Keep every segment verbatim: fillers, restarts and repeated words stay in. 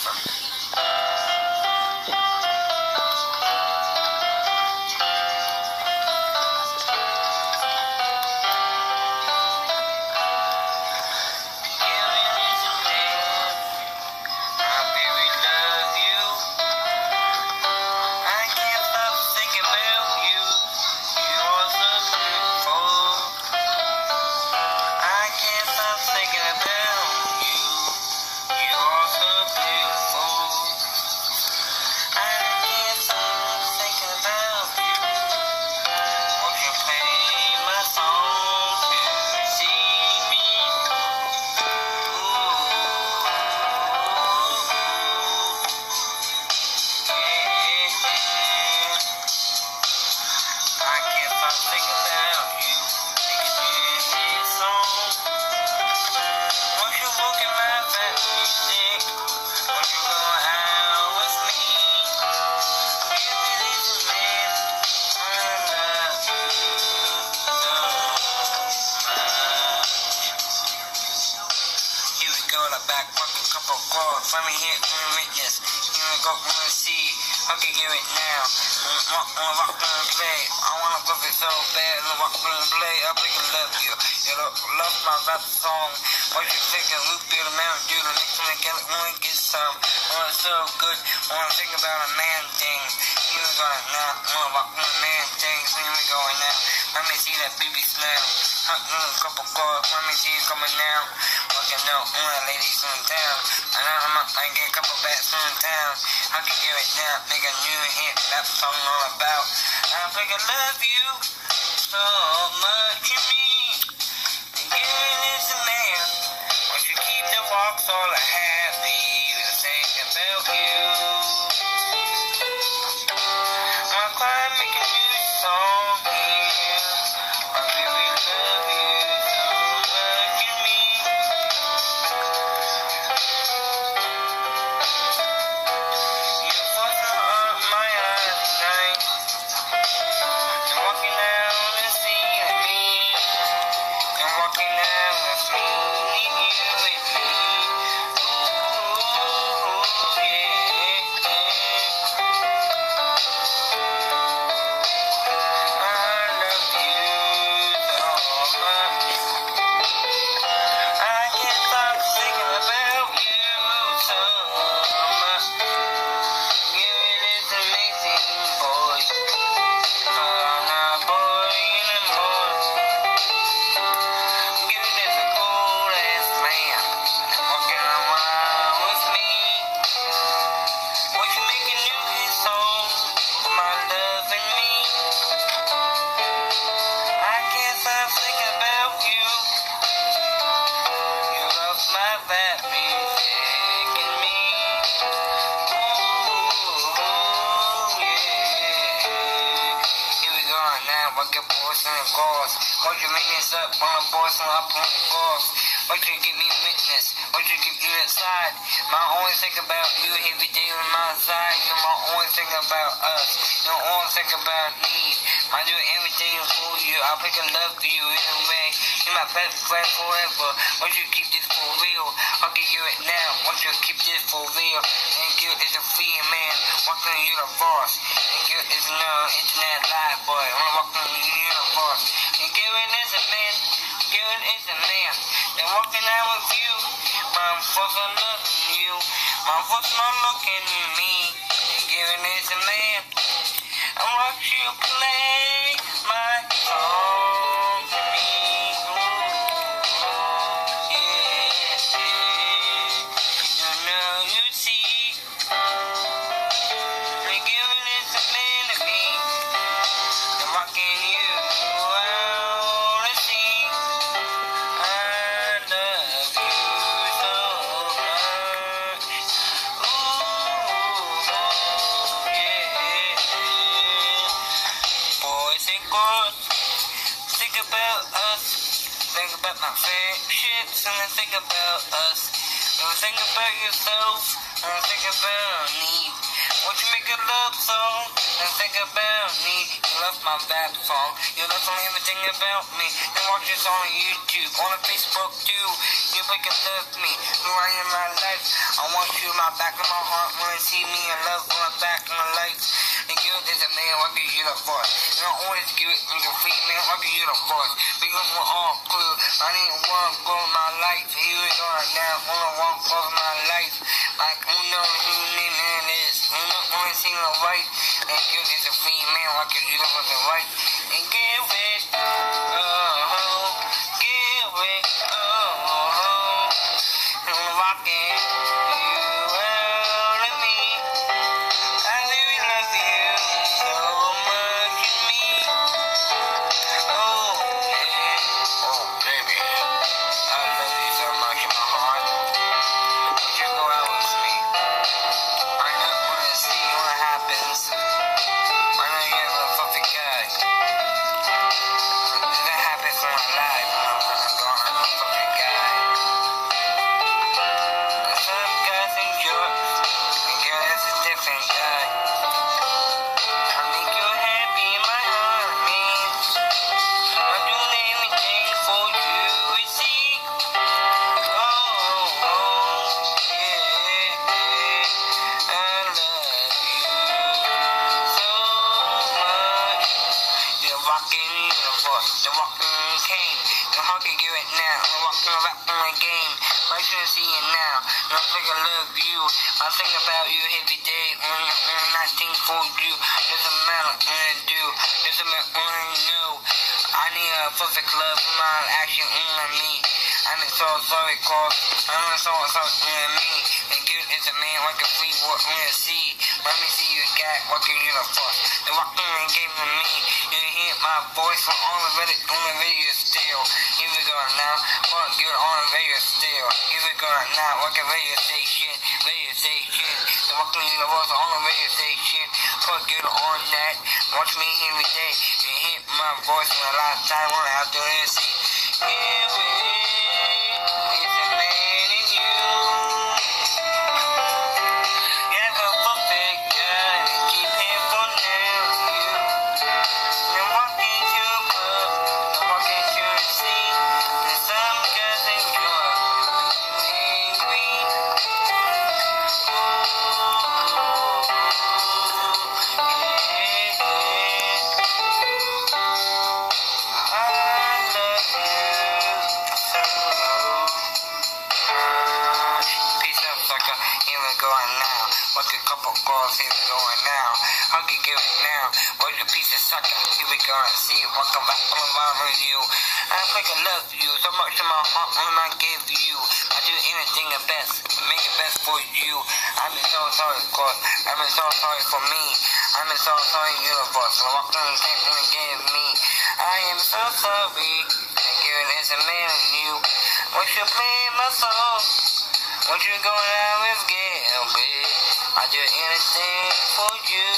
Back, fucking couple of chords, let me hit the witness. You wanna go, wanna see, okay, give it now. Wanna walk, wanna play, I wanna go it so bad, wanna walk, wanna play, I think I love you. You love my rap song. What you think of Luke, do the man, do the next one again, wanna get some. Wanna so good, wanna think about a man thing. You was going now, wanna walk with a man thing, so you ain't going now. Let me see that baby smell. A couple chords, let me see it coming down. Fucking know, one of the ladies in town. And I'm up, I get a couple bats in town. I can give it now, make a new hit, that's what I'm all about. I think I love you so much, you mean. Again, it's a man. But you keep the walks all I have to even think about you. I'm crying, make a new song here. I really love you so much, you mean. You put up my eyes tonight. And walking down the sea with me. And walking down with me, you with me. Ooh, yeah, yeah. I love you so much. I can't stop thinking about you so much. You is amazing, boy. So I'm not boy anymore. You is a cool ass man. Walking around with me. What you making new hit song for my love and me? I can't stop thinking about you. You love my bad music and me. Ooh, yeah. Here we go now. I get boys and the girls. Won't you make this up on the boys and up on the girls? Won't you give me witness? Won't you give me inside? My always think about you every day on my side. You my always think about us. You always think about me. I do everything for you. I pick and love you in a way. You're my best friend forever. Won't you keep this for real? I'll give you it now. Won't you keep this for real? And you is a free man. Walking you the boss. And you is no internet live boy. I'm walking you the boss. And Garrett is a man. Garrett is a man. They're walking out with you. My folks are loving you. My folks not looking at me. And Garrett is a man. I watch you play my song to me. Ooh, yeah, yeah. You know you see. And Garrett is a man to me. I'm rocking you out to see. I love you so much. Ooh, yeah. Boys and girls, think about us. Think about my friendships and then think about us. Don't think about yourself, don't think about me. Won't you make a love song and think about me? You love my rap song. You love everything about me. Then watch this on YouTube, on Facebook too. You make it love me. Who I am in my life. I want you in my back of my heart. When you see me in love, when I'm back in my life. And you is a man, I'll give you the voice. And I always give it to the female, I'll give you the voice. Because we're all blue. I need one goal in my life. Here we go right now, only one goal in my life. Like, who knows who name it is? Who knows when I see the right? And you is a female, I'll give you the right. And give it, oh, give it, oh, and I'm rocking you out of me. I really love you so much, me. Oh, yeah, oh, baby, I love you so much in my heart. Would you go out with me? I don't want to see what happens. I know you're a perfect guy. That happens in my life. I'm a perfect guy. Some guys think you're, and you're just a different guy. I make you happy in my heart, man. I do anything for you, you see. Oh, oh, yeah, I love you so much. You're rocking universe, the rocking cane. The hug can give it now. I'm rocking around in my game. I should see it now. I think I love you. I think about you every day. When, when I think for you, doesn't matter what I do. Doesn't matter what I know. I need a perfect love for my action on me. I'm so sorry, cause I'm so sorry on me. And you is a man like a free world on the sea. Let me see you got what can you afford. The rocking game with me. You hear my voice from on the radio, on the radio still. Here we go now. Fuck you on the radio still. Here we go now. Like a radio station, radio station. The rocking universe on the radio station. Fuck you on that. Watch me every day. You hear my voice from the last time when I have to see. Here we is a man in you. You're a perfect guy. Keep him for now. You. You're walking to a club. You're walking to a scene. And some guys enjoy. Angry. Ooh, yeah. I love you so. Peace out, sucker. Here we go now. What's a couple girls? Here we go now. I can give it now. What's a piece of sucker? Here we go and see. Welcome back to my review. I think I love you so much in my heart when I give you. I do anything the best. Make it best for you. I'm so sorry, God. I'm so sorry for me. I'm so sorry, universe. So what can you take and give me? I am so sorry. Thank you, there's a man in you. Won't you play my song? Won't you go out with Garrett? I do anything for you.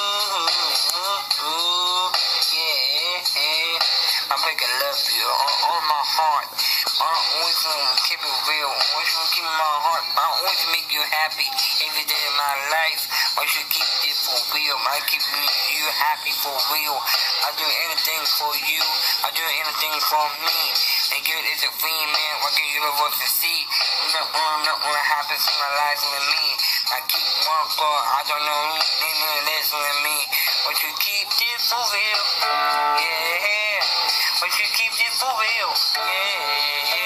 Ooh, yeah. I think I love you on, on my heart. I always want to keep it real. I always want to keep my heart. I always make you happy every day of my life. I should keep it for real. I keep you happy for real. I do anything for you. I do anything for me. And good is a free man. What can you love to see? Not what happens in my life with me. I keep one God. I don't know who name this with me. But you keep this for real. Yeah. But you keep this for real. Yeah.